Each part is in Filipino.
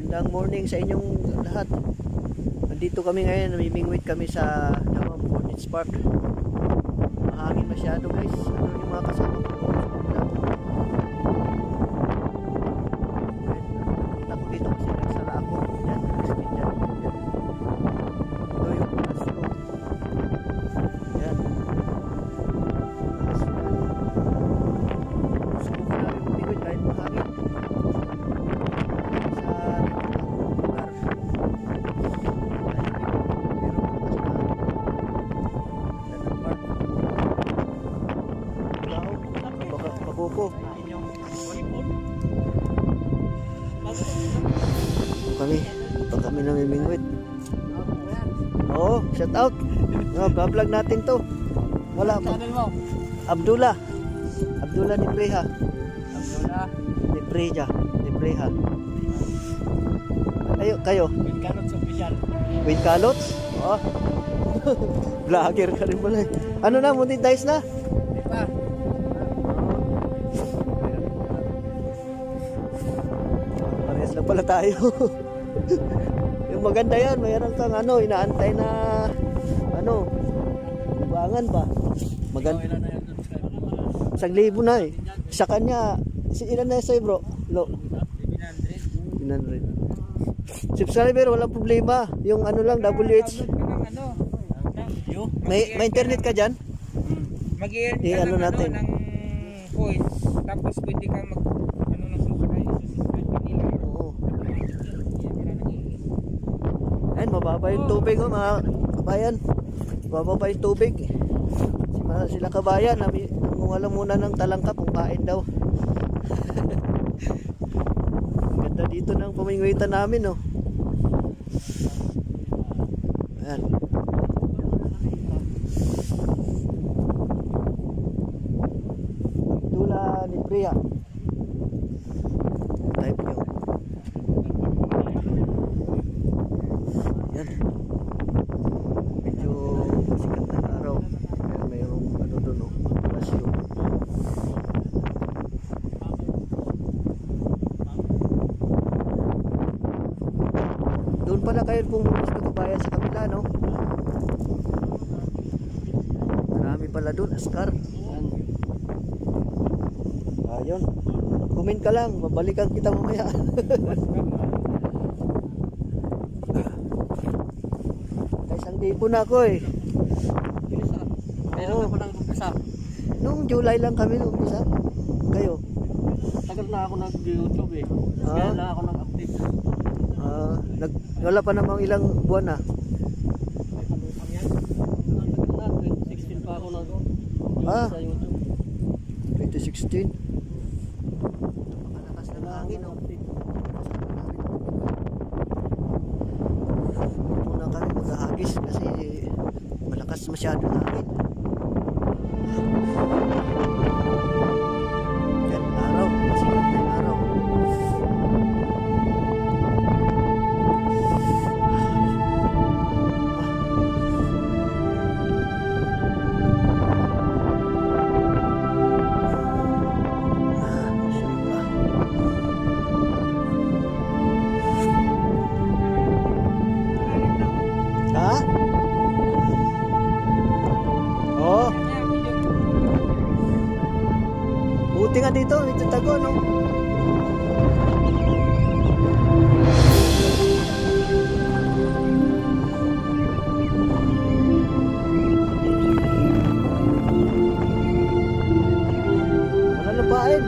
Magandang morning sa inyong lahat. Nandito kami ngayon, namimingwit kami sa Damam Cornets Park. Mahangin masyado guys. Ano yung mga kasama ko? Ako dito kasi nagsara ako. Yan, yan. Ito yung panas ko. Yan. Gusto ko namin mamingwit kahit mahangin. Buko. Kami namimingwit. Oo, shout out. Vlog natin to. Wala pa. Abdullah ni Preha. Ni Preha. Kayo. With Calots official. With Calots? Oh. Vlogger ka rin pala. Ano na, monetize na? Di pa. Parehas lang pala tayo. Yung maganda yan, mayroon kang inaantay na buwangan pa. Maganda. 1,000 na eh. Sa kanya, ilan na sa'yo bro? 700. Subscriber, walang problema. Yung lang, WH. May internet ka dyan? Mag-i-earn ka natin ng points. Tapos pwede ka ng susubscribe nila. Oo. Ayan, mababa yung tubig mga kabayan. Mababa yung tubig. Sila kabayan, nangungalang muna ng talangka kung kain daw. Ganda dito ng pamingwitan namin, oh. Ayan. Abdullah ni Priya. Type nyo. Yan. Medyo sikat ng araw. Kaya mayroong doon, oh. Palasyo. Doon pala kayo kung gusto kabayan sa kabila, no? Marami pala doon, askar. Ayun. Comment ka lang, mabalikan kita mamaya. Isang libo na ako eh. Kailan ako nang umpisa? Nung July lang kami umpisa. Kayo? Tagal na ako nag-YouTube eh. Kaya lang ako nag-update. Wala pa namang ilang buwan na. 2016 pa ako sa YouTube. 2016. Napakalakas ng hangin, oh. Muna kami maghahagis kasi malakas masyado ang hangin. Yan, araw. Masikat na yung araw. Buti nga dito tago, no? Wala lupain.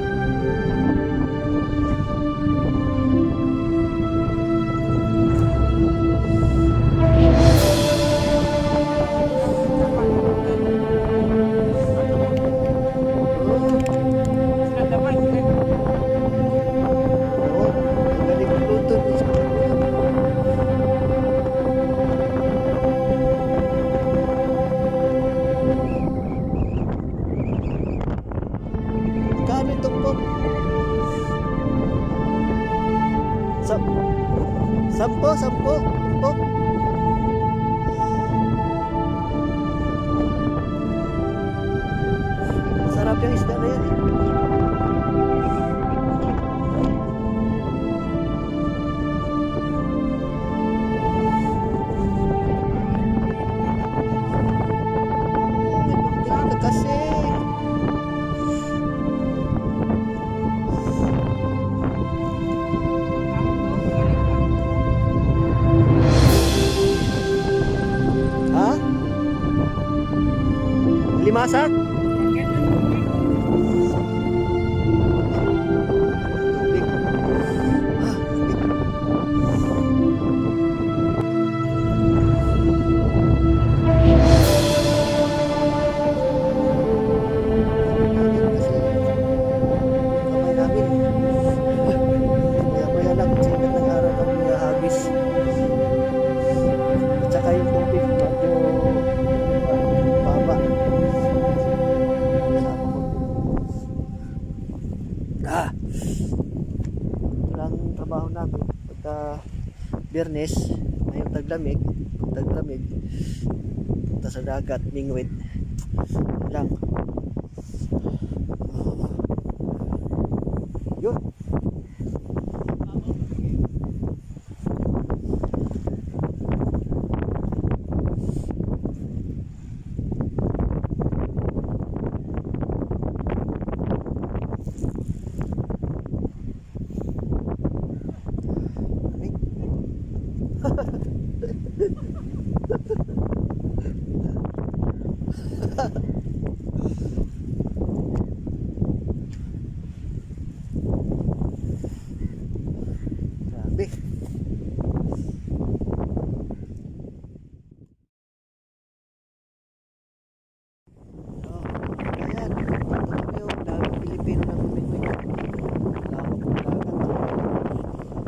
Asik. Ha? Limasak? Tubig. Ah, tubig. Kamay namin. Maya-maya lang, sikat ng araw kami habis. At saka yung tubig, medyo baba. Ito lang ang trabaho namin. Pagka Biyernes, ngayong taglamig, punta sa dagat, mingwit. Yun lang. Yun. Grabe. Oh, ayan. Ito kami yung daming Pilipino na bumingwit. Lawak ng dagat.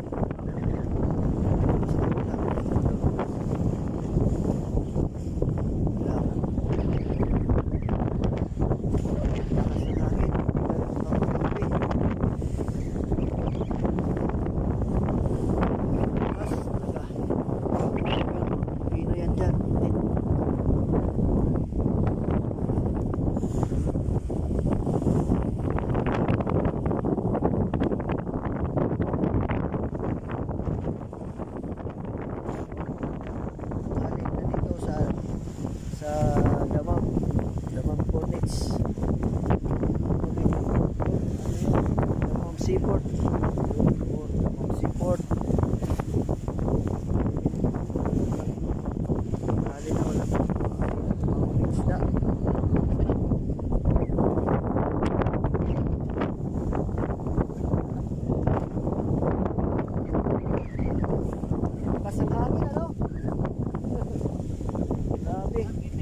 Sa Damam Cornets, Damam Seaport, Damam Seaport. Hali na wala mga isda. Pasang hangin, ano? Grabe.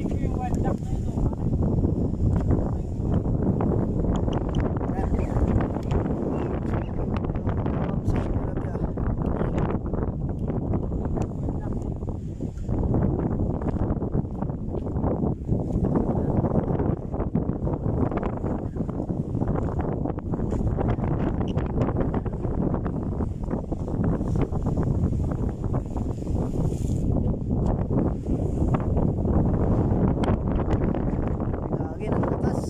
Hangin ang lakas.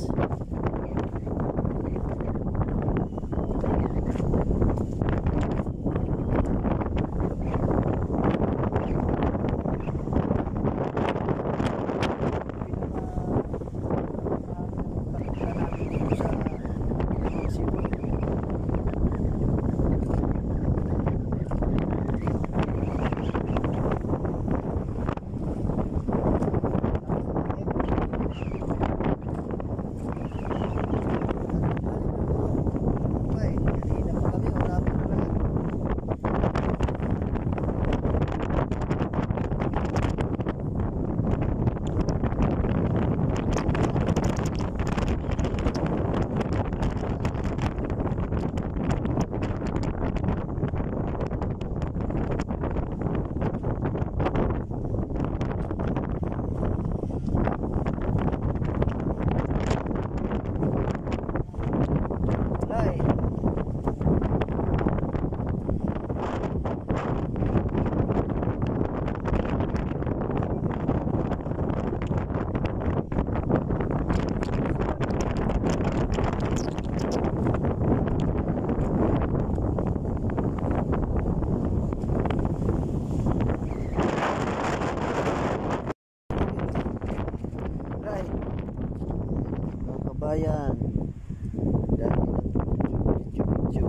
kabayan. Dami ng video.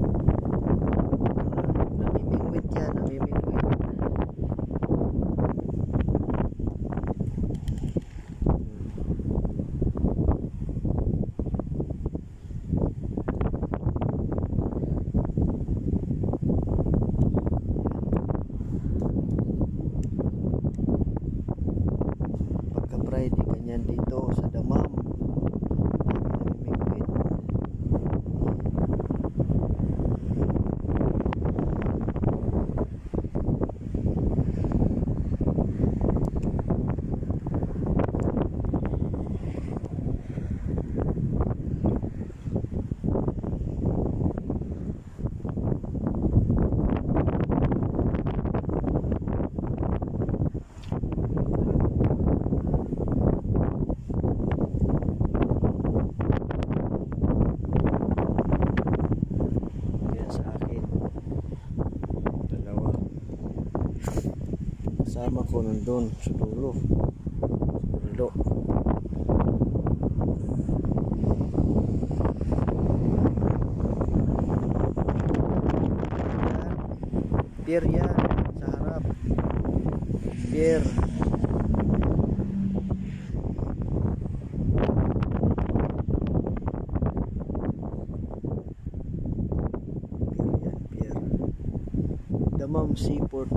Namimingwit yan, namimingwit. Pagka-Friday, ganyan dito sa Damam. Namimingwit. Yan sa akin. Dalawa. Kasama ko nandun sa dulo. Sa dulo. Pier yan. Sa harap. Pier. Pier. Damam Seaport.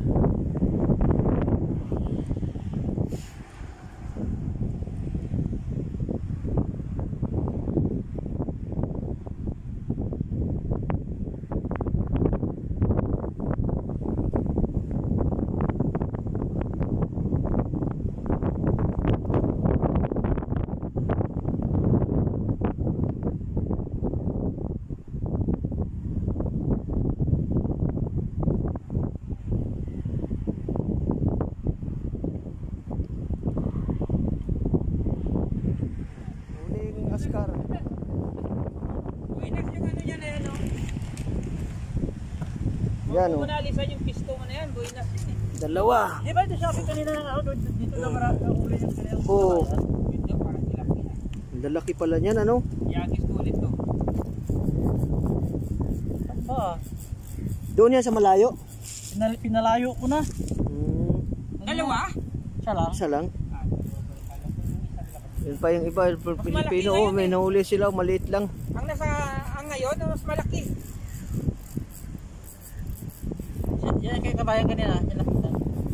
Huling askar. Buinas yung ano yan eh, no? Yan Kung o. nalisan yung piston mo na yan, buinas yun eh. Dalawa. Di ba ito sabi kanina na ano, dito na marami ang uli ng kanina? Oo. Ito parang tilapia. Ang lalaki pala niyan, ano? Yagis ko ulit to. Ba, Doon yan sa malayo. pinalayo ko na. Dalawa? Siya lang. Isa lang. Yun pa yung iba, malaki Pilipino, na yun may eh. nahuli sila, maliit lang. Ang ngayon, ang mas malaki. Yan kay kabayan kanina. Yan nakita.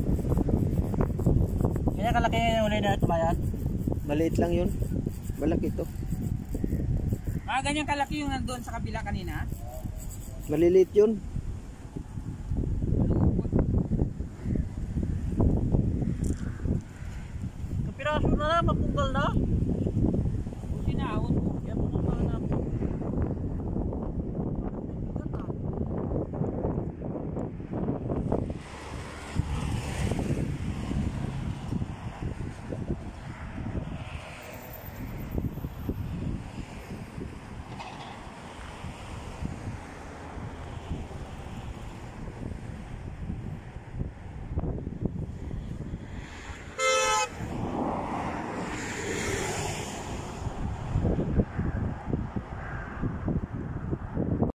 Ganyan kalaki yung uli na kabayan. Maliit lang yun. Malaki to. Ganyan kalaki yung nandun sa kabila kanina. Maliliit yun. Kapiraso na lang, mapunggal na.